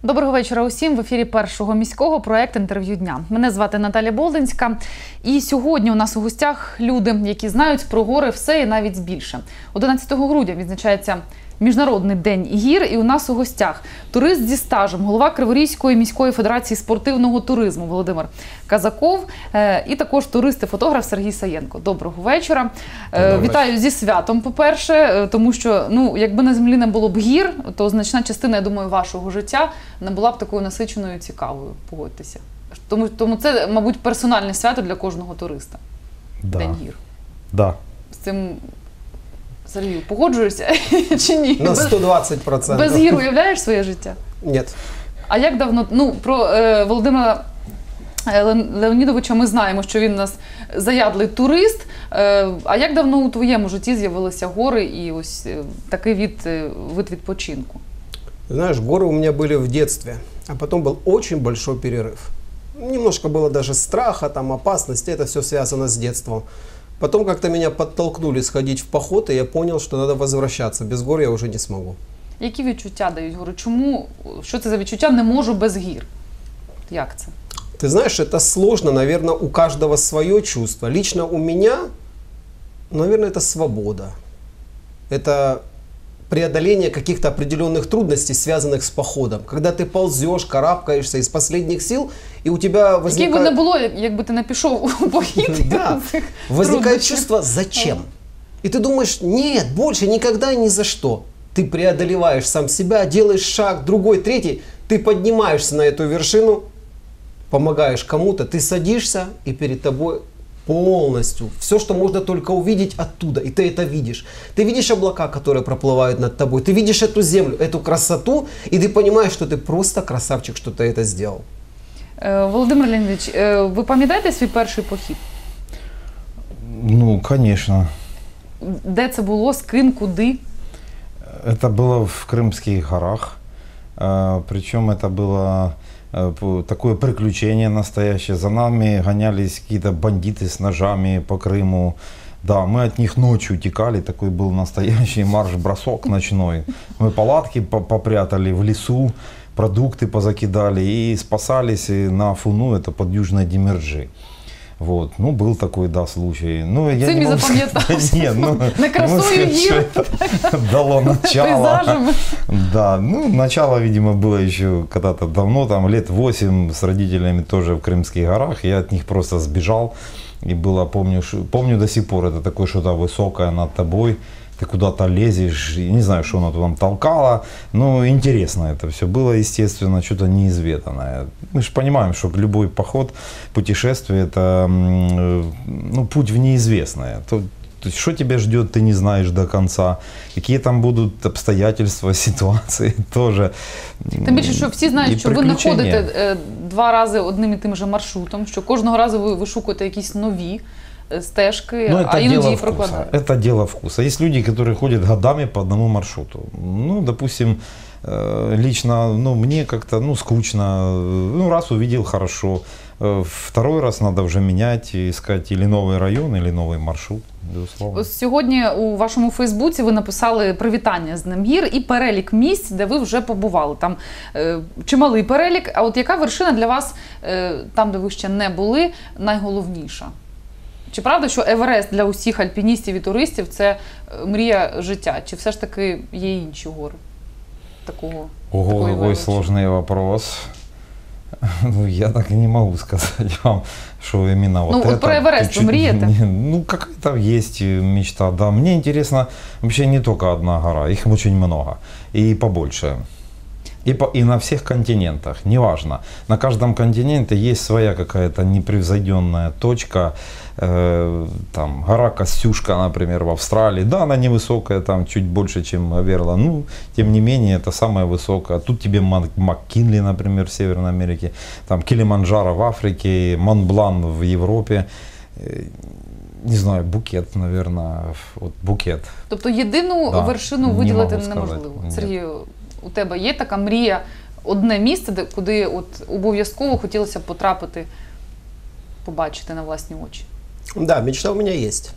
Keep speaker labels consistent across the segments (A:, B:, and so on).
A: Доброго вечора усім. В ефірі Першого міського проект «Інтерв'ю дня». Мене звати Наталя Болдинська. І сьогодні у нас у гостях люди, які знають про гори все і навіть більше. 11 грудня відзначається Міжнародний день гір, і у нас у гостях турист зі стажем, голова Криворізької міської федерації спортивного туризму Володимир Казаков і також турист і фотограф Сергій Саєнко. Доброго вечора. Вітаю зі святом, по-перше, тому що, якби на землі не було б гір, то значна частина, я думаю, вашого життя не була б такою насиченою і цікавою, погодьтеся. Тому це, мабуть, персональне свято для кожного туриста.
B: Да.
A: День гір.
B: Да.
A: З цим, Сергію, погоджуєшся чи ні?
C: На 120%.
A: Без гір уявляєш своє життя?
C: Ні.
A: А як давно, про Володимира Леонідовича ми знаємо, що він у нас заядлий турист. А як давно у твоєму житті з'явилися гори і ось такий вид відпочинку?
C: Знаешь, горы у меня были в детстве, а потом был очень большой перерыв. Немножко было даже страха, опасности, это все связано с детством. Потом как-то меня подтолкнули сходить в поход, и я понял, что надо возвращаться. Без гор я уже не смогу.
A: Які відчуття дають гори? Що це за відчуття «не можу без гір»? Як це?
C: Ты знаешь, это сложно, наверное, у каждого свое чувство. Лично у меня, наверное, это свобода. Это преодоление каких-то определенных трудностей, связанных с походом. Когда ты ползешь, карабкаешься из последних сил, и у тебя возникает...
A: Який би не було, якби ти не пішов у похід.
C: Да. Возникает чувство «зачем?». И ты думаешь, нет, больше никогда и ни за что. Ты преодолеваешь сам себя, делаешь шаг, другой, третий, ты поднимаешься на эту вершину, помогаешь кому-то, ты садишься, и перед тобой полностью все, что можно только увидеть оттуда, и ты это видишь. Ты видишь облака, которые проплывают над тобой, ты видишь эту землю, эту красоту, и ты понимаешь, что ты просто красавчик, что ты это сделал.
A: Володимир Леонідович, ви пам'ятаєте свій перший похід?
B: Ну, конечно.
A: Де це було, з ким, куди?
B: Это было в Крымских горах. Причем это было такое приключение настоящее. За нами гонялись какие-то бандиты с ножами по Крыму. Да, мы от них ночью утекали, такой был настоящий марш-бросок ночной. Мы палатки попрятали в лесу, продукты позакидали и спасались на Афуну, это под Южной Демирджи. Вот, был такой, да, случай.
A: Це мені запам'ятався.
B: Нет,
A: на красою гір.
B: Дало начало.
A: Пейзажами.
B: Да, начало, видимо, было еще когда-то давно, лет 8 с родителями тоже в Крымских горах. Я от них просто сбежал. И было, помню до сих пор, это такое что-то высокое над тобой. Ты куда-то лезешь, не знаю, что она там толкала, но интересно это все было, естественно, что-то неизведанное. Мы же понимаем, что любой поход, путешествие – это путь в неизвестное. То есть, что тебя ждет, ты не знаешь до конца, какие там будут обстоятельства, ситуации тоже.
A: Тим більше, що всі знають, що ви не ходите 2 рази одним і тим же маршрутом, що кожного разу ви вишукуєте якісь нові стежки, а іноді і прокладають.
B: Это дело вкуса. Есть люди, которые ходят годами по одному маршруту. Допустим, лично мне как-то скучно. Раз увидел, хорошо. Второй раз надо вже міняти, искать или новий район, или новий маршрут, безусловно.
A: Сьогодні у вашому Фейсбуці ви написали привітання з Днем гір і перелік місць, де ви вже побували. Там чималий перелік. А от яка вершина для вас, там, де ви ще не були, найголовніша? Чи правда, що Еверест для усіх альпіністів і туристів – це мрія життя? Чи все ж таки є інші гори?
B: Ого, какой сложный вопрос. Я так и не могу сказать вам, что именно вот это.
A: Про Эверест вы мрієте?
B: Какая-то есть мечта, да. Мне интересно вообще не только одна гора, их очень много и побольше. И на всех континентах, неважно. На каждом континенте есть своя какая-то непревзойденная точка. Гора Костюшка, например, в Австралии. Да, она невысокая, чуть больше, чем Аверла. Тем не менее, это самая высокая. Тут тебе МакКинли, например, в Северной Америке. Килиманджаро в Африке, Монблан в Европе. Не знаю, Букет, наверное. Букет.
A: Тобто єдину вершину виділити неможливо. Сергію, у тебе є така мрія, одне місце, куди обов'язково хотілося б потрапити, побачити на власні очі?
C: Да, мечта у меня есть.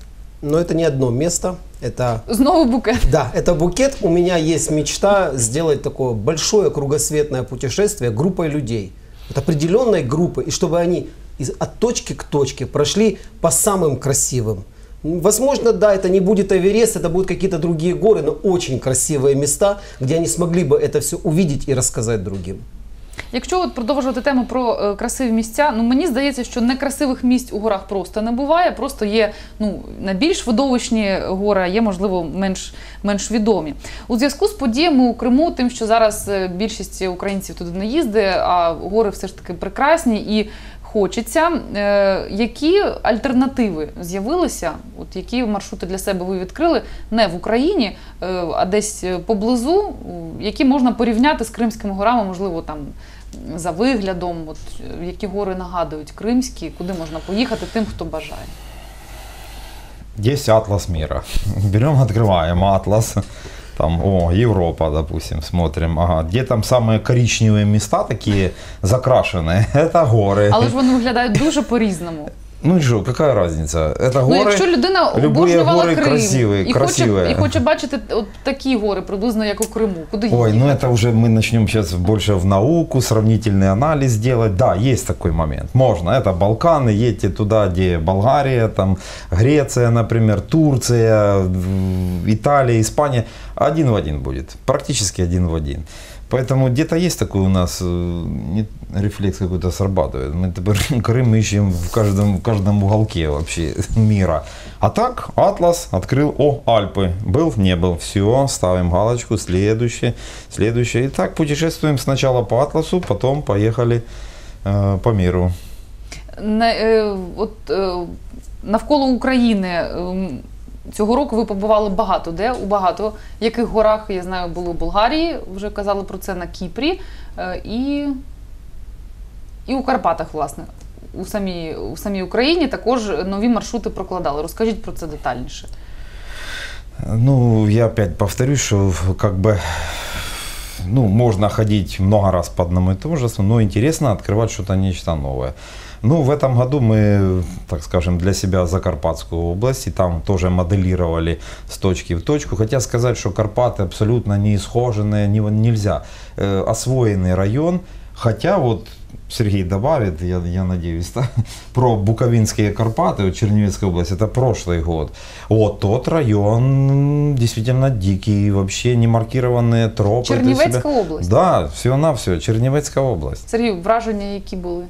C: Но это не одно место, это...
A: Знову букет.
C: Да, это букет. У меня есть мечта сделать такое большое кругосветное путешествие группой людей. Вот определенной группой, и чтобы они от точки к точке прошли по самым красивым. Возможно, да, это не будет Эверест, это будут какие-то другие горы, но очень красивые места, где они смогли бы это все увидеть и рассказать другим.
A: Якщо от продовжувати тему про красиві місця, ну мені здається, що некрасивих місць у горах просто не буває, просто є найбільш видовищні гори, а є, можливо, менш відомі. У зв'язку з подіями у Криму, тим, що зараз більшість українців туди не їздить, а гори все ж таки прекрасні і хочеться, які альтернативи з'явилися, от які маршрути для себе ви відкрили не в Україні, а десь поблизу, які можна порівняти з Кримськими горами, можливо, там за виглядом, от, які гори нагадують кримські, куди можна поїхати тим, хто бажає?
B: Есть атлас мира. Берем, открываем атлас. Там, Европа, допустим, смотрим. Ага, где там самые коричневые места такие закрашенные? Это горы.
A: Але ж вони виглядають дуже по-різному.
B: Ну и что, какая разница? Это горы,
A: якщо людина
B: любые
A: обожнювала
B: горы
A: Крим
B: красивые.
A: І хоче бачити от такі гори, приблизно як у Криму, куди
B: Ой,
A: їхати?
B: ну это уже мы начнем сейчас больше в науку, сравнительный анализ делать. Да, есть такой момент. Можно. Это Балканы, едьте туда, где Болгария, там Греция, например, Турция, Италия, Испания. Один в один будет. Практически один в один. Поэтому где-то есть такой у нас рефлекс какой-то срабатывает. Мы теперь Крым ищем в каждом уголке вообще мира. А так, атлас открыл, Альпы. Был, не был, все, ставим галочку, следующее. И так путешествуем сначала по атласу, потом поехали по миру.
A: Навколо України цього року ви побували багато де, у багато яких горах, я знаю, були у Болгарії, вже казали про це, на Кіпрі, і у Карпатах, власне. У самій Україні також нові маршрути прокладали. Розкажіть про це детальніше.
B: Ну, я опять повторюсь, что можно ходить много раз по одному и тому же, но интересно открывать что-то, нечто новое. Ну, в этом году мы, так скажем, для себя Закарпатскую область, и там тоже моделировали с точки в точку. Хотя сказать, что Карпаты абсолютно не исхоженные, нельзя. Освоенный район, хотя вот Сергей добавит, я надеюсь, да, про Буковинские Карпаты, Чернівецкая область, это прошлый год. Вот тот район действительно дикий, вообще не маркированные тропы.
A: Чернівецька область?
B: Да, всего-навсего, Чернівецкая область.
A: Сергій, враження які були?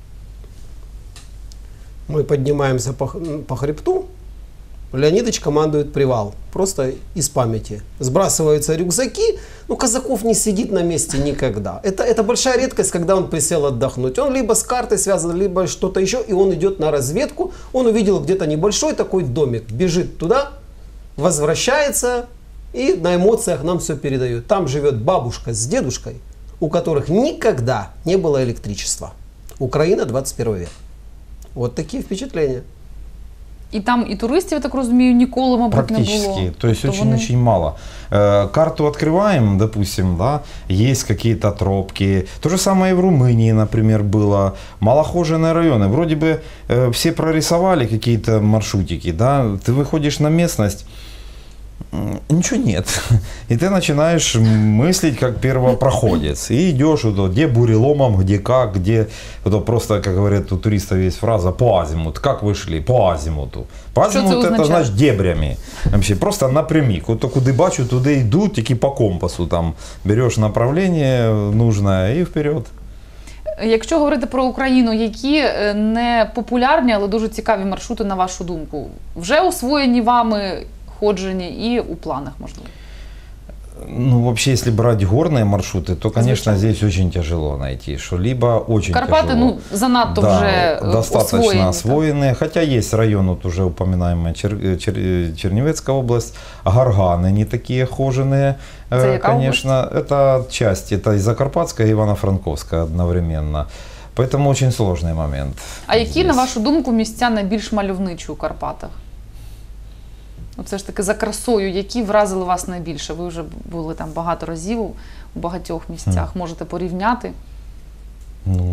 C: Мы поднимаемся по хребту, Леонидыч командует привал, просто из памяти. Сбрасываются рюкзаки, казаков не сидит на месте никогда. Это большая редкость, когда он присел отдохнуть. Он либо с картой связан, либо что-то еще, и он идет на разведку. Он увидел где-то небольшой такой домик, бежит туда, возвращается и на эмоциях нам все передает. Там живет бабушка с дедушкой, у которых никогда не было электричества. Украина, 21 век. Вот такие впечатления.
A: І там і туристів, я так розумію, ніколи, мабуть, не було.
B: Практически, то есть очень мало. Карту открываем, допустим, да, есть какие-то тропки. То же самое и в Румынии, например, было. Малохоженные районы. Вроде бы все прорисовали какие-то маршрутики, да, ты выходишь на местность, ничего нет. И ты начинаешь мыслить как первопроходец. И идешь, где буреломом, где как, где... Просто, как говорят, у туристов есть фраза «по азимуту». Как вы шли? По азимуту. По азимуту это значит дебрями. Вообще просто напрямик. Вот куда бачу, туда идут, тільки по компасу. Там берешь направление нужное и вперед.
A: Якщо говорити про Україну, які не популярні, але дуже цікаві маршрути, на вашу думку, вже освоєні вами, ходжені і у планах, можливо?
B: Ну, вообще, если брать горные маршруты, то, конечно, здесь очень тяжело найти что-либо, очень
A: Карпаты,
B: тяжело.
A: Занадто уже
B: достаточно освоенные. Хотя есть район, вот уже упоминаемая Чернівецкая область, Горганы не такие хоженые, конечно. Это часть, это и Закарпатская, и Ивано-Франковская одновременно. Поэтому очень сложный момент.
A: А які, на вашу думку, місця найбільш мальовничі у Карпатах? Це ж таки за красою, які вразили вас найбільше? Ви вже були там багато разів у багатьох місцях. Можете порівняти?
B: Ну,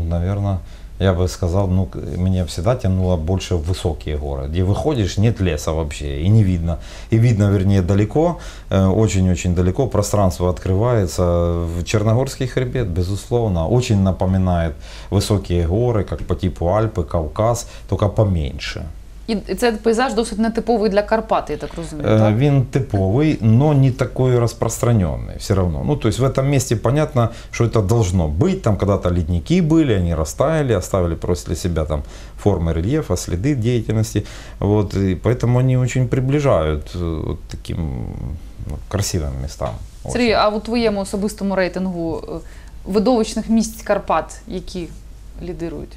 B: наверное, я бы сказал, ну, меня всегда тянуло больше в высокие горы, где выходишь, нет леса вообще, и не видно. И видно, вернее, далеко, очень-очень далеко, пространство открывается. Черногорский хребет, безусловно, очень напоминает высокие горы, как по типу Альпы, Кавказ, только поменьше.
A: І цей пейзаж досить нетиповий для Карпат, я так розумію, так?
B: Він типовый, но не такой распространенный все равно. Ну, то есть в этом месте понятно, что это должно быть. Там когда-то ледники были, они растаяли, оставили после себя там формы рельефа, следы деятельности. Вот, и поэтому они очень приближают вот таким красивым местам.
A: Сергій, а у твоєму особистому рейтингу видовищних місць Карпат, які лідирують?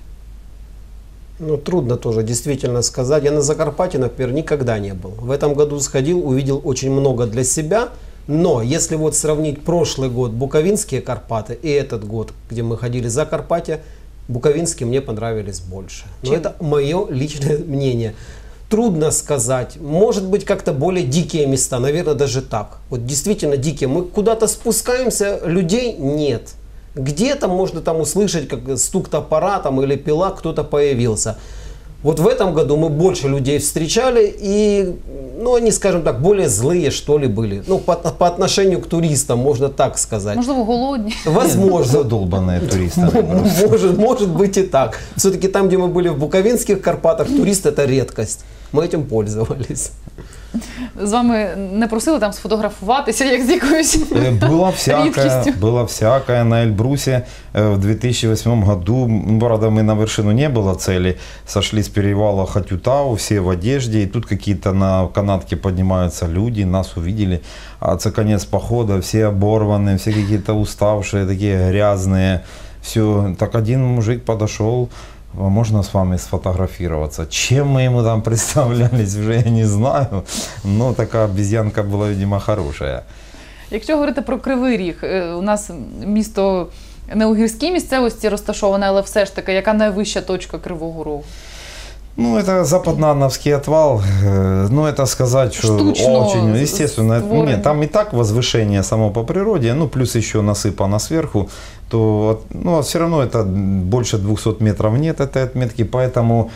C: Ну, трудно тоже действительно сказать. Я на Закарпатье, например, никогда не был. В этом году сходил, увидел очень много для себя. Но если вот сравнить прошлый год, Буковинские Карпаты, и этот год, где мы ходили за Закарпатье, Буковинские мне понравились больше. Но это мое личное мнение. Трудно сказать. Может быть, как-то более дикие места. Наверное, даже так. Вот действительно дикие. Мы куда-то спускаемся, людей нет. Где-то можно там услышать, как стук топора там, или пила, кто-то появился. Вот в этом году мы больше людей встречали, и, ну, они, скажем так, более злые, что ли, были. Ну, по отношению к туристам, можно так сказать.
A: Можливо, голодні?
C: Возможно.
B: Задолбанные туристы.
C: Может быть и так. Все-таки там, где мы были в Буковинских Карпатах, турист это редкость. Мы этим пользовались.
A: З вами не просили там сфотографуватися, як з якоюсь рідкістю?
B: Было всякое на Эльбрусе в 2008 году. Правда, мы на вершину не было цели. Сошли с перевала Хатютау, все в одежде. И тут какие-то на канатке поднимаются люди, нас увидели. А это конец похода, все оборванные, все какие-то уставшие, такие грязные. Все. Так один мужик подошел. Можно с вами сфотографироваться? Чем мы ему там представлялись, уже я не знаю. Но такая обезьянка была, видимо, хорошая.
A: Якщо говорити про Кривий Ріг, у нас місто не у гірській місцевості розташоване, але все ж таки, яка найвища точка Кривого Рогу?
B: Ну, это Западноанновский отвал. Ну, это сказать, что
A: штучно
B: очень, естественно,
A: створено.
B: нет, там и так возвышение само по природе, ну, плюс еще насыпано сверху, то, ну, все равно это больше 200 метров нет этой отметки, поэтому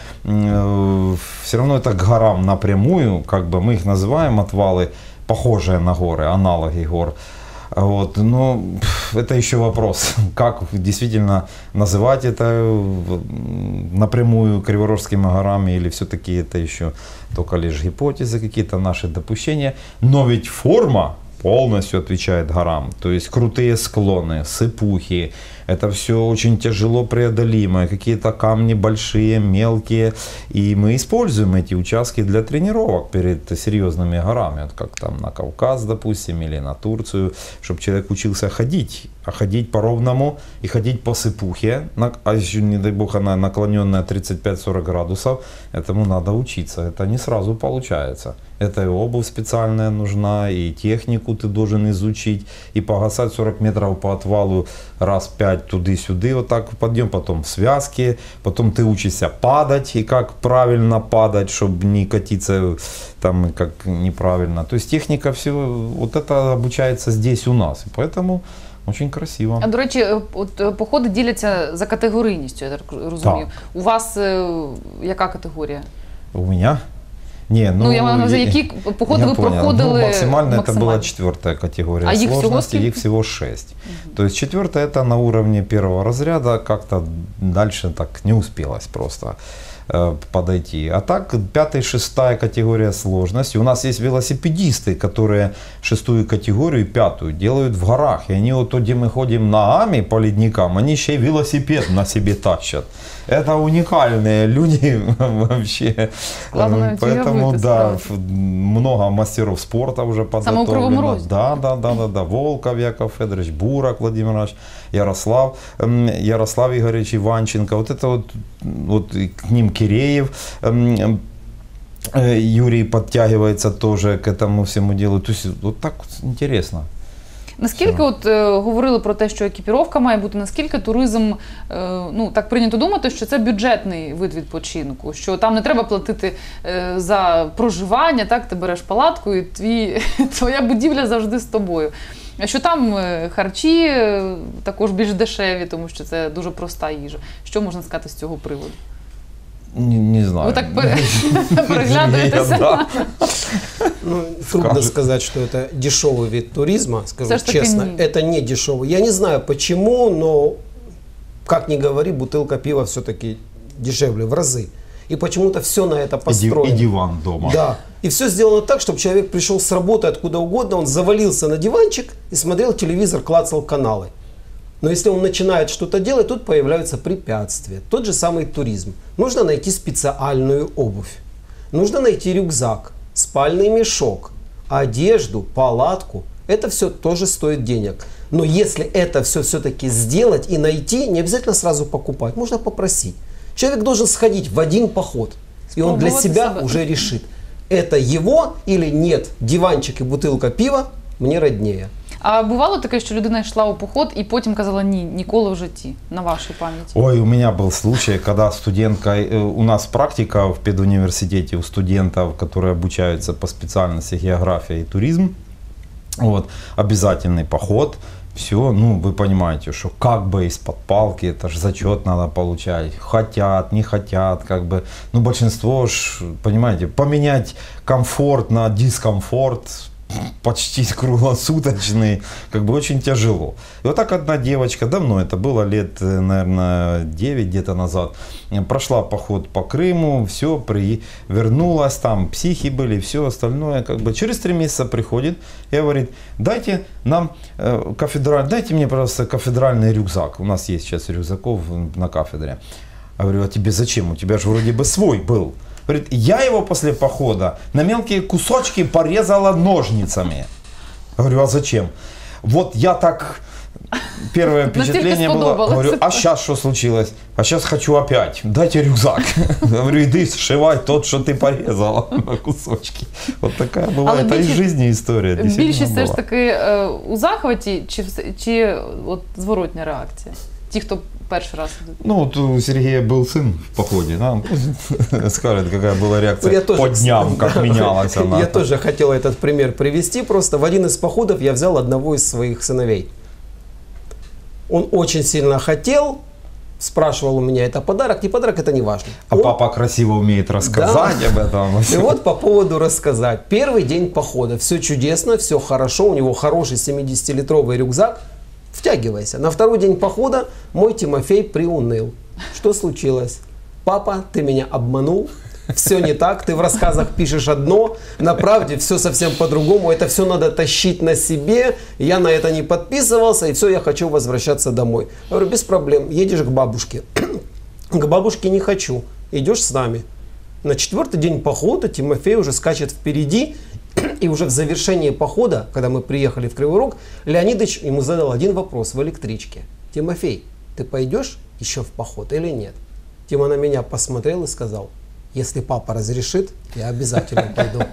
B: все равно это к горам напрямую, как бы мы их называем отвалы, похожие на горы, аналоги гор. Вот, но это еще вопрос, как действительно называть это напрямую Криворожскими горами, или все-таки это еще только лишь гипотезы, какие-то наши допущения. Но ведь форма полностью отвечает горам, то есть крутые склоны, сыпухи, это все очень тяжело преодолимо, какие-то камни большие, мелкие, и мы используем эти участки для тренировок перед серьезными горами, вот как там на Кавказ, допустим, или на Турцию, чтобы человек учился ходить, а ходить по ровному и ходить по сыпухе, а еще, не дай бог, она наклоненная 35-40 градусов, этому надо учиться, это не сразу получается. Это и обувь специальная нужна, и технику ты должен изучить, и погасать 40 метров по отвалу раз 5 туды-сюды, вот так подъем, потом связки, потом ты учишься падать, и как правильно падать, чтобы не катиться там как неправильно. То есть техника всего, вот это обучается здесь у нас, и поэтому очень красиво.
A: А, до речі, от походи діляться за категорійністю, я так розумію.
B: Так.
A: У вас яка категорія?
B: У меня? Не,
A: Ну, я маю на увазі, які походи ви проходили
B: ну, максимально это
A: максимально?
B: была 4-я категория
A: А их всего
B: сложности,
A: сколько?
B: их всего 6. То есть 4-я это на уровне 1-го разряда, как-то дальше так не успелось просто подойти. А так 5-я и 6-я категория сложности. У нас есть велосипедисты, которые 6-ю категорию и 5-ю делают в горах. И они вот то, где мы ходим ногами по ледникам, они еще и велосипед на себе тащат. Это уникальные люди вообще.
A: Ладно,
B: поэтому, да, много мастеров спорта уже подготовлено.
A: Самого Кривому Розі.
B: Да. Волков Яков Федорович, Бурак Владимир Иванович, Ярослав Игоревич Иванченко. Вот это вот к ним Киреев, Юрий подтягивается тоже к этому всему делу. То есть вот так вот интересно.
A: Наскільки от говорили про те, що екіпіровка має бути, наскільки туризм, ну так прийнято думати, що це бюджетний вид відпочинку, що там не треба платити за проживання, так, ти береш палатку і твоя будівля завжди з тобою. А що там харчі також більш дешеві, тому що це дуже проста їжа. Що можна сказати з цього приводу?
B: Не знаю.
A: Ви так переглядуєтеся?
B: Да.
C: Ну, трудно сказать, что это дешевый вид туризма, скажу
A: Все-таки
C: честно.
A: нет.
C: Это не дешевый. Я не знаю почему, но, как ни говори, бутылка пива все-таки дешевле в разы. И почему-то все на это
B: И
C: построено.
B: диван дома.
C: Да. И все сделано так, чтобы человек пришел с работы откуда угодно, он завалился на диванчик и смотрел телевизор, клацал каналы. Но если он начинает что-то делать, тут появляются препятствия. Тот же самый туризм. Нужно найти специальную обувь. Нужно найти рюкзак, спальный мешок, одежду, палатку. Это все тоже стоит денег. Но если это все-таки сделать и найти, не обязательно сразу покупать. Можно попросить. Человек должен сходить в один поход. И он для себя уже решит, это его или нет. Диванчик и бутылка пива мне роднее.
A: А бувало таке, що людина йшла у поход і потім казала ні, ніколи в житті, на вашій пам'яті?
B: Ой, у меня был случай, когда студентка, у нас практика в педуниверситете у студентов, которые обучаются по специальности география и туризм, вот, обязательный поход, все, ну, вы понимаете, что как бы из-под палки, это же зачет надо получать, хотят, не хотят, как бы, ну, большинство ж, понимаете, поменять комфорт на дискомфорт, почти круглосуточный, как бы очень тяжело. И вот так одна девочка, давно это было, лет, наверное, 9 где-то назад, прошла поход по Крыму, все, вернулась, там психи были, все остальное, как бы через 3 месяца приходит и говорит, дайте нам дайте мне, пожалуйста, кафедральный рюкзак. У нас есть сейчас рюкзаков на кафедре. Я говорю, а тебе зачем? У тебя же вроде бы свой был. Говорит, я его после похода на мелкие кусочки порезала ножницами. Я говорю, а зачем? Вот я так, первое впечатление было, говорю, а сейчас что случилось? А сейчас хочу опять, дайте рюкзак. Говорю, иди сшивай тот, что ты порезала на кусочки. Вот такая была, это из жизни история.
A: Більшість все ж таки у захваті чи от зворотня реакція? Ті, хто перший раз идут?
B: Ну, вот у Сергея был сын в походе, да? Скажет, какая была реакция по дням, как менялась она.
C: Я тоже хотел этот пример привести. Просто в один из походов я взял одного из своих сыновей. Он очень сильно хотел, спрашивал у меня, это подарок, не подарок, это не важно.
B: А папа красиво умеет рассказать об этом.
C: И вот по поводу рассказать. Первый день похода. Все чудесно, все хорошо. У него хороший 70-литровый рюкзак. Втягивайся. На второй день похода мой Тимофей приуныл. Что случилось? Папа, ты меня обманул. Все не так. Ты в рассказах пишешь одно. На правде все совсем по-другому. Это все надо тащить на себе. Я на это не подписывался. И все, я хочу возвращаться домой. Я говорю, без проблем. Едешь к бабушке. К бабушке не хочу. Идешь с нами. На 4-й день похода Тимофей уже скачет впереди. И уже в завершении похода, когда мы приехали в Кривой Рог, Леонидович ему задал один вопрос в электричке. Тимофей, ты пойдешь еще в поход или нет? Тима на меня посмотрел и сказал, если папа разрешит, я обязательно пойду.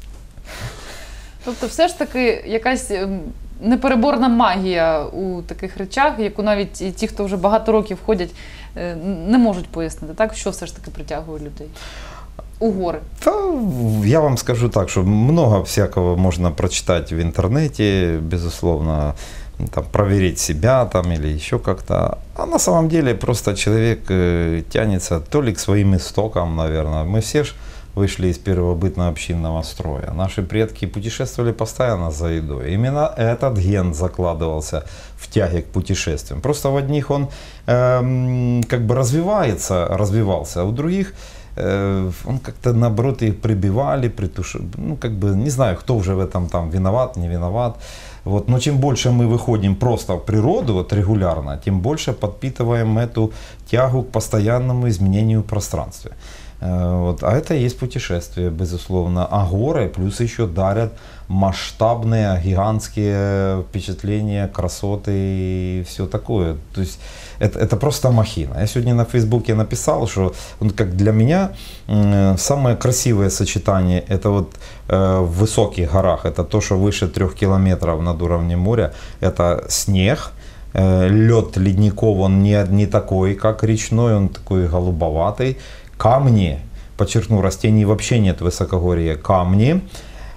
A: Тобто все ж таки якась непереборна магія у таких речах, яку навіть і ті, хто вже багато років ходять, не можуть пояснити, так? Що все ж таки притягує людей у гори?
B: Да, я вам скажу так, что много всякого можно прочитать в интернете, безусловно, там, проверить себя там, или еще как-то. А на самом деле просто человек тянется то ли к своим истокам, наверное. Мы все ж вышли из первобытно-общинного строя. Наши предки путешествовали постоянно за едой. Именно этот ген закладывался в тяге к путешествиям. Просто в одних он как бы развивался, а у других он как-то наоборот их прибивали, ну как бы не знаю, кто уже в этом там виноват, не виноват. Вот. Но чем больше мы выходим просто в природу вот, регулярно, тем больше подпитываем эту тягу к постоянному изменению пространства. Вот. А это и есть путешествие, безусловно. А горы плюс еще дарят масштабные, гигантские впечатления, красоты и все такое. То есть это просто махина. Я сегодня на Фейсбуке написал, что как для меня самое красивое сочетание это вот в высоких горах, это то, что выше 3 километров над уровнем моря, это снег. Лед ледников, он не такой, как речной, он такой голубоватый. Камни, подчеркну, растений вообще нет в высокогорье, камни,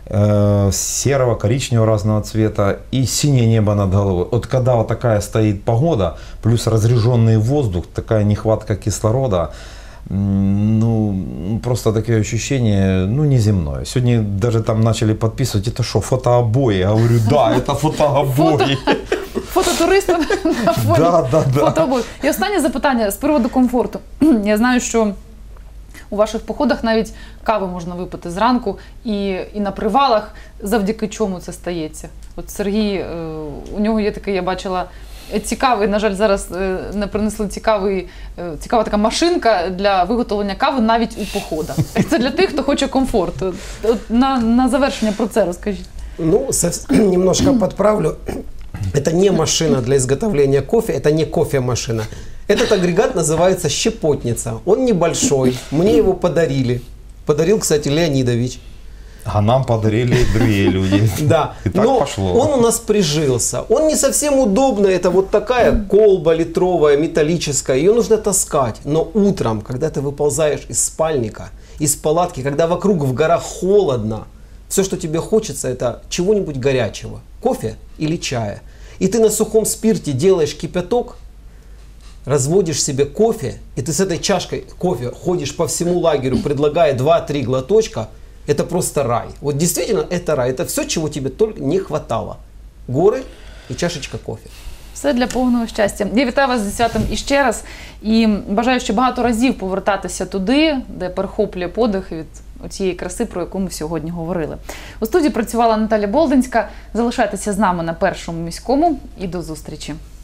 B: серого, коричневого разного цвета и синее небо над головой. Вот когда вот такая стоит погода, плюс разряженный воздух, такая нехватка кислорода, ну, просто такое ощущение, ну, неземное. Сегодня даже там начали подписывать, это что, фотообои? Я говорю, да, это фотообои.
A: Фототуристи на фоні фотообоїв. І останнє запитання з приводу комфорту. Я знаю, що у ваших походах навіть кави можна випити зранку і на привалах, завдяки чому це стається. От Сергій, у нього є такий, я бачила, цікавий, на жаль, зараз не принесли цікава така машинка для виготовлення кави навіть у походах. Це для тих, хто хоче комфорту. От на завершення про це розкажіть.
C: Ну, немножко подправлю. Это не машина для изготовления кофе, это не кофемашина. Этот агрегат называется щепотница. Он небольшой, мне его подарили. Подарил, кстати, Леонидович.
B: А нам подарили другие люди.
C: Да,
B: и так
C: но
B: пошло.
C: он у нас прижился. Он не совсем удобный, это вот такая колба литровая, металлическая, ее нужно таскать. Но утром, когда ты выползаешь из спальника, из палатки, когда вокруг в горах холодно, все, что тебе хочется, это чего-нибудь горячего. Кофе или чая. И ты на сухом спирте делаешь кипяток, разводишь себе кофе, и ты с этой чашкой кофе ходишь по всему лагерю, предлагая 2-3 глоточка. Это просто рай. Вот действительно это рай. Это все, чего тебе только не хватало. Горы и чашечка кофе.
A: Все для повного щастя. Я вітаю вас зі святом іще раз і бажаю ще багато разів повертатися туди, де перехоплює подих від цієї краси, про яку ми сьогодні говорили. У студії працювала Наталя Болдинська. Залишайтеся з нами на Першому міському і до зустрічі.